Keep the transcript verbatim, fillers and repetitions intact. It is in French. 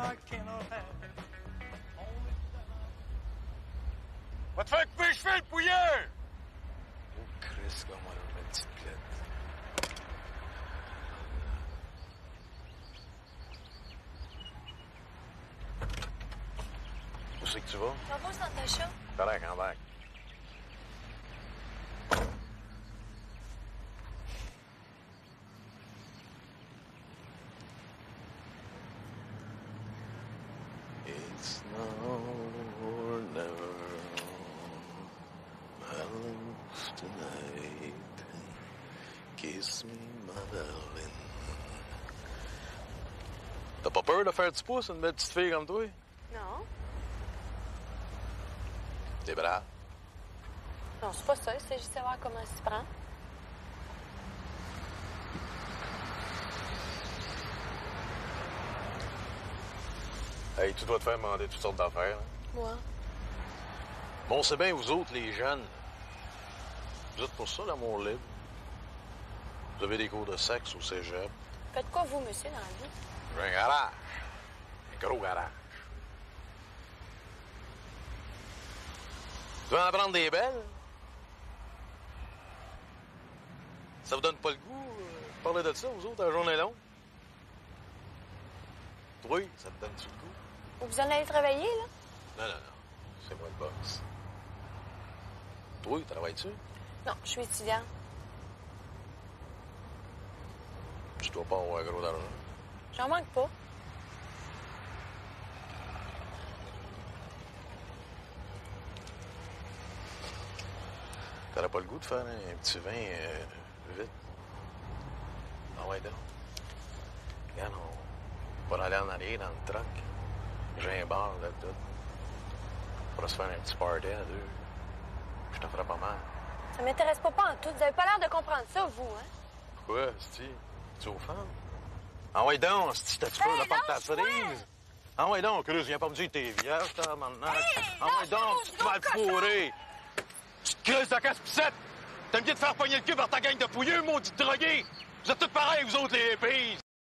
Va te faire couper les cheveux, le pouilleux! Oh, Chris, comment on a une petite plaide. Où c'est que tu vas? On va au centre d'achat. Correct, en bac. It's now or never. My love's tonight. Kiss me, my darling. T'as pas peur de faire du pouce, une belle petite fille comme toi? Non. T'es brave. Non, c'est pas ça. C'est juste savoir comment elle s'y prend. Hey, tu dois te faire demander toutes sortes d'affaires. Hein? Moi? Bon, c'est bien, vous autres, les jeunes. Vous êtes pour ça, l'amour libre. Vous avez des cours de sexe au cégep. Faites quoi, vous, monsieur, dans la vie? J'ai un garage. Un gros garage. Tu vas en prendre des belles? Ça vous donne pas le goût euh, de parler de ça, vous autres, la journée longue? Oui, ça te donne-tu le goût? Vous en allez travailler, là? Non, non, non. C'est moi le boss. Toi, travailles-tu? Non, je suis étudiant. Tu dois pas avoir gros d'argent. J'en manque pas. T'aurais pas le goût de faire un petit vin euh, vite? Ah ouais, donc. Regarde, on va aller en arrière dans le truck. J'ai un bar là-dedans. On pourra se faire un petit party à deux. Je t'en ferai pas mal. Ça m'intéresse pas, pas en tout. Vous avez pas l'air de comprendre ça, vous, hein? Pourquoi, Sti? Tu es aux femmes? Ah ouais, donc, Sti, t'as-tu peur de pas ta cerise? Ah ouais, donc, Chris, viens pas me dire que t'es vierge, t'as maintenant. Ah ouais, donc, tu te vas te fourrer. Tu te crises de casse-pissette! T'aimes bien te faire pogner le cul par ta gang de pouilleux, maudit drogué! Vous êtes tous pareils, vous autres, les épées!